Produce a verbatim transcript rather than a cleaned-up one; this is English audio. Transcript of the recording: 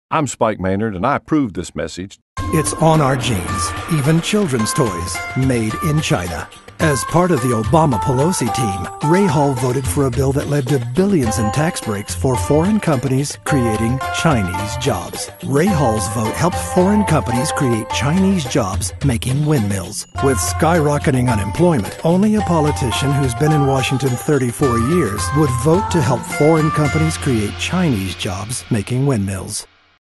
I'm Spike Maynard, and I approve this message. It's on our jeans, even children's toys, made in China. As part of the Obama-Pelosi team, Ray Hall voted for a bill that led to billions in tax breaks for foreign companies creating Chinese jobs. Ray Hall's vote helped foreign companies create Chinese jobs making windmills. With skyrocketing unemployment, only a politician who's been in Washington thirty-four years would vote to help foreign companies create Chinese jobs making windmills.